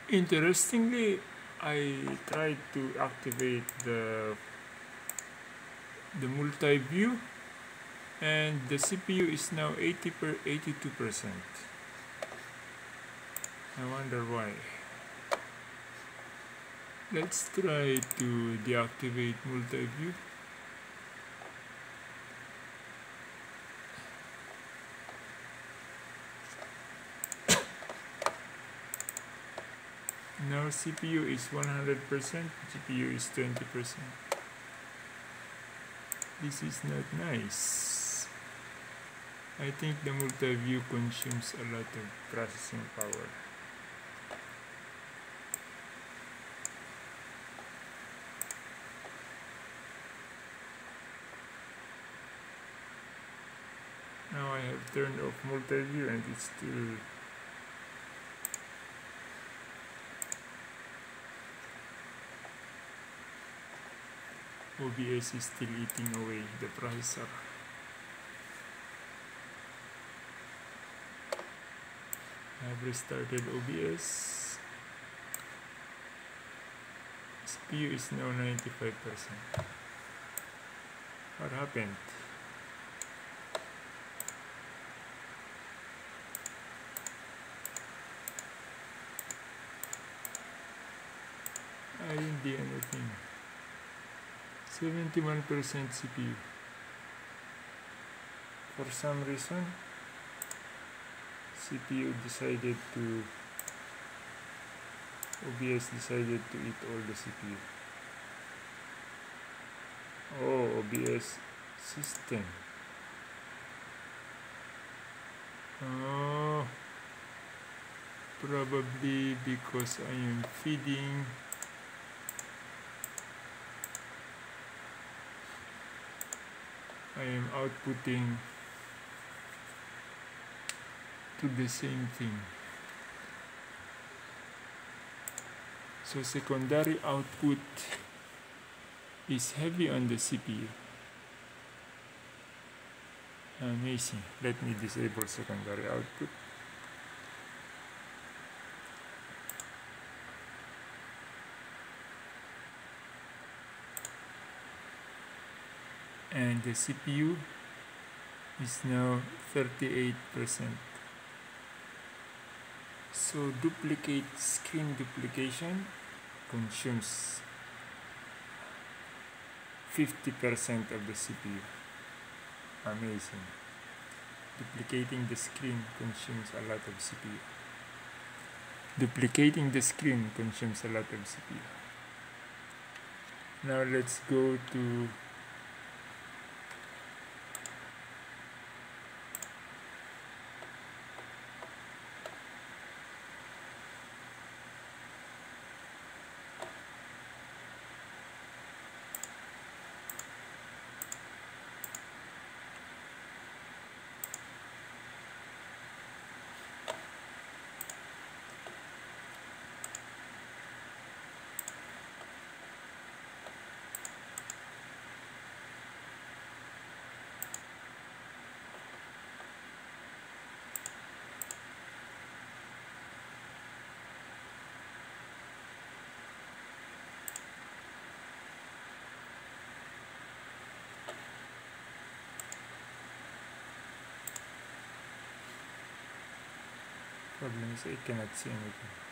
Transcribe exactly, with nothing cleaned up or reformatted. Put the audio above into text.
Interestingly, I tried to activate the the multi-view, and the C P U is now eighty per eighty-two percent. I wonder why. Let's try to deactivate multi-view. Now C P U is one hundred percent, G P U is twenty percent. This is not nice. I think the multi-view consumes a lot of processing power. Now I have turned off multi-view and it's still O B S is still eating away the processor. I have restarted O B S. C P U is now ninety-five percent. What happened? I didn't do anything. seventy-one percent C P U. For some reason, C P U decided to, O B S decided to eat all the C P U. Oh, O B S system. Oh, probably because I am feeding I am outputting to the same thing. So secondary output is heavy on the C P U. Amazing. Let me disable secondary output. And the C P U is now thirty-eight percent. So duplicate screen duplication consumes fifty percent of the C P U. Amazing. Duplicating the screen consumes a lot of C P U. Duplicating the screen consumes a lot of C P U. Now let's go to problem is I cannot see anything.